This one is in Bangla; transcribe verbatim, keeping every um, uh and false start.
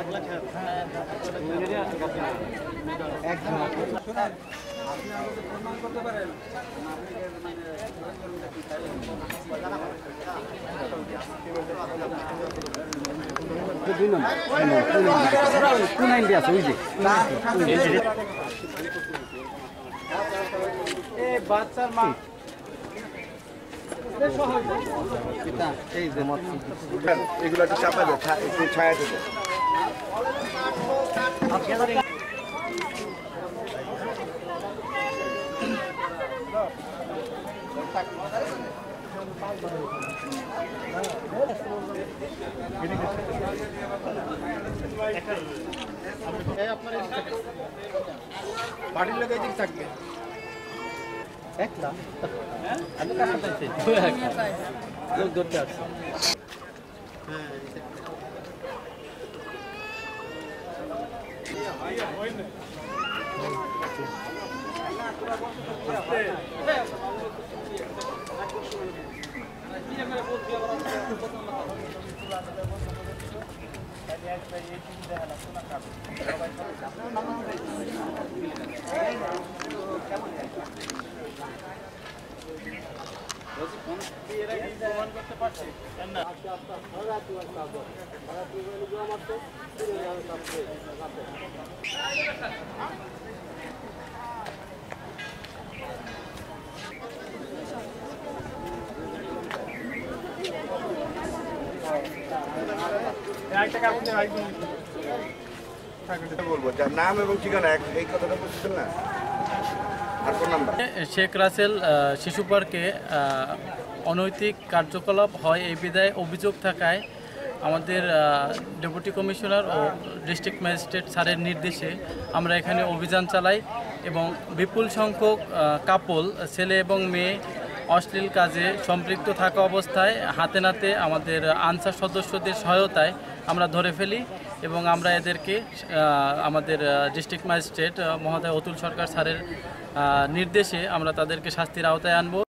বাচ্চার মা এগুলো একটু চাপা দেয়, একটু ছায়া দেবে। বাড়ির লোক এদিক থাকবে একলা আমি কাছে লোক ধরতে আসছি। বলবো যার নাম এবং ঠিকানা এই কথাটা বলছেন না, আর কোন নাম্বার? শেখ রাসেল শিশু পার্কে অনৈতিক কার্যকলাপ হয় এই বিধায় অভিযোগ থাকায় আমাদের ডেপুটি কমিশনার ও ডিস্ট্রিক্ট ম্যাজিস্ট্রেট স্যারের নির্দেশে আমরা এখানে অভিযান চালাই এবং বিপুল সংখ্যক কাপল ছেলে এবং মেয়ে অশ্লীল কাজে সম্পৃক্ত থাকা অবস্থায় হাতে নাতে আমাদের আনসার সদস্যদের সহায়তায় আমরা ধরে ফেলি এবং আমরা এদেরকে আমাদের ডিস্ট্রিক্ট ম্যাজিস্ট্রেট মহোদয় অতুল সরকার স্যারের নির্দেশে আমরা তাদেরকে শাস্তির আওতায় আনব।